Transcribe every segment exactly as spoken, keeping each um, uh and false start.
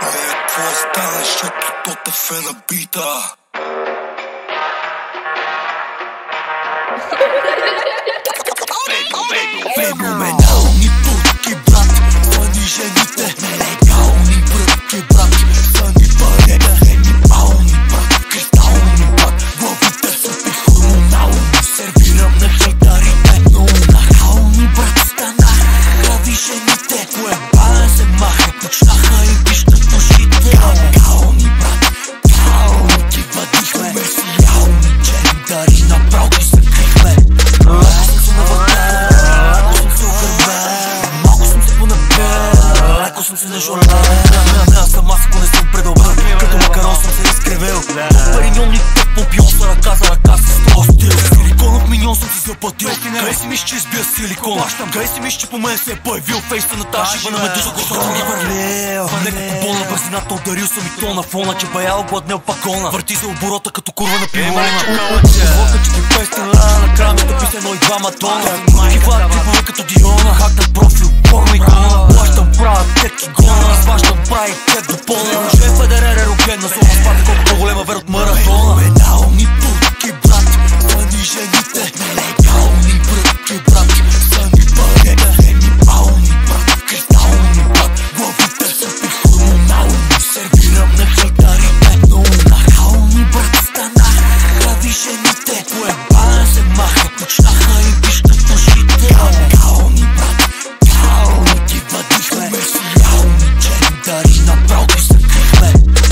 Какво стана, защото Тотев е набита? Феноменални путки, брат, са ни жените. Нелегални брътки, брат, са ни парите. Генимални, брат, кристални, брат, главите са ти хормонални. Сервирам на хейтарите, но нахални, брат, станаха ви жените. Поебана се маха, почнаха и виждат ушите. Гални, брат, гални, ги въдихме. Мерсиални, джендари, направо ги закрихме. Ако съм се нажурен, аз съм аз, ако не съм предълбър. Като макарон съм се изкривил. Париньон ли тъп попил са ръка за ръка с този стил. Силиконов миньон съм си заплатил. Къде си миш, че избия силикона? Къде си миш, че по мен се е появил фейста на тази шива на медуза, който ми върлил. Неколко болна бързината ударил съм и то на фона, че баял гладнел пакона. Върти за оборота като курва на пивона. Водка, че ти пести на рана, накрая ми топи се едно и два матона. Киват клипове като Диона, хактен профил, порно икона. Плащам правя тек и гона, сващам прави тек до пълна. Мъже Федерер ероген, на зона спада колко по-голема вер от маратона. Феноменални путки, брат, са ни жените. Нелегални брътки, брат, са ни парите. Генимални, брат, кристални, брат, главите са ти хормонални. Сервирам на хейтарите, но нахални, брат, станаха ви жените. Поебана се маха, почнаха и виждат ушите. Гални, брат, гални, ги въдихме. Мерсиални, джендари, направо ги закрихме.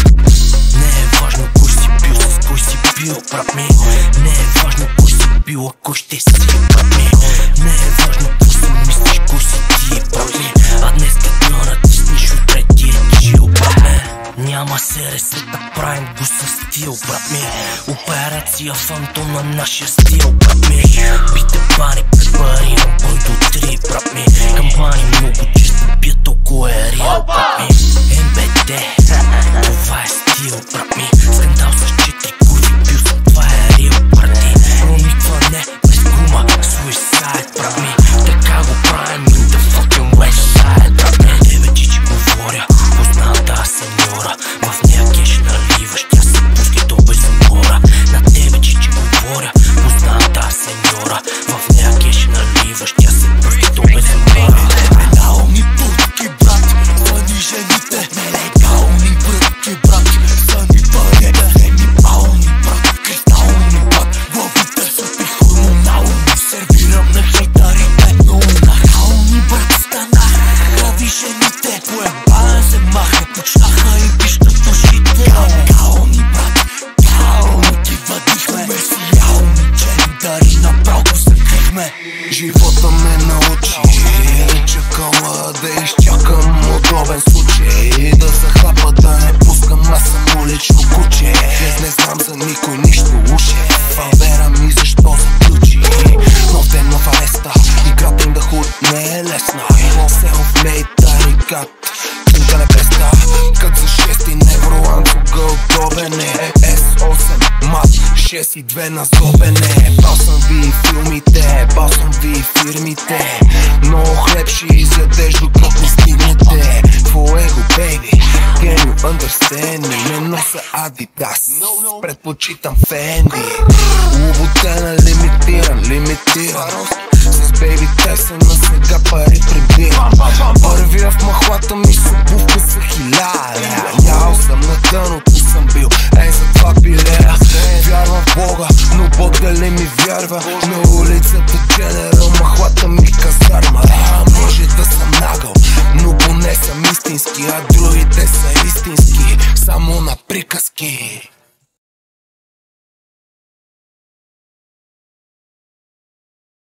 Не е важно кой си бил, с кой си бил, брат ми. Не е важно кой си бил, а кой ще си, брат ми. Не е важно кой си мислиш, кой си ти, брат ми. А днес като натиснеш, утре ти е чил, брат ми. Няма се ресета, правим го със стил, брат ми. Операция фантом на нашия стил, брат ми. Бите бани, препарирам бой до три, брат ми. Кампани много често бият, толкова е реал, брат ми. Ем Бе Де, това е стил, брат ми. Скандал с четири курви, бил съм, това е реал, брати. Проникване през гума, суисайд, брат ми. Така го правим, in the fucking west side, брат ми. Тебе чичи говоря, позната сеньора. В нея кеш наливаш, тя се пуски до безумора. На тебе чичи говоря, позната сеньора. В нея кеш наливаш, тя се пуски до безумора. Феноменални путки, брат, са ни жените. Нелегални брътки, брат, са ни парите. Генимални, брат, кристални, брат, главите са ти хормонални. Сервирам на хейтарите, но нахални, брат, станаха ви жените. Поебана се маха, почнаха и виждат ушите. Гални, брат, гални, ги въдихме. Мерсиални, джендари, направо го закрихме. Живота ме научи да чакала, да изчакам удобен случай. Да захлапа, да не пускам, аз съм улично куче. Днес не знам за никой нищо уше. Фавера ми защо заключи. Нов ден, нов ареста, играта им да худ не е лесна. Селф мейд тарикат, книга небеска. Кът за шести невролан, кога удобен е. Ес осем мат, шест и две на зобене. Бал съм ви филмите, бал съм ви фирмите. Много хлеб ще изядеш докато не стигнете. Fuego, baby, can you understand me? Не носа Адидас, предпочитам Фенди. Лубутена лимитиран, лимитиран. С бейби Тайсън на сега пари прибирам. Първия в махлата ми с обувка за хиляда. Ял съм на дъното съм бил, ей за това пилея. Вярвам в Бога, но Бог дали ми вярва. На улицата Дженерал, махлата ми казарма. Може да съм нагъл, но поне съм истински, а другите са истински, само на приказки.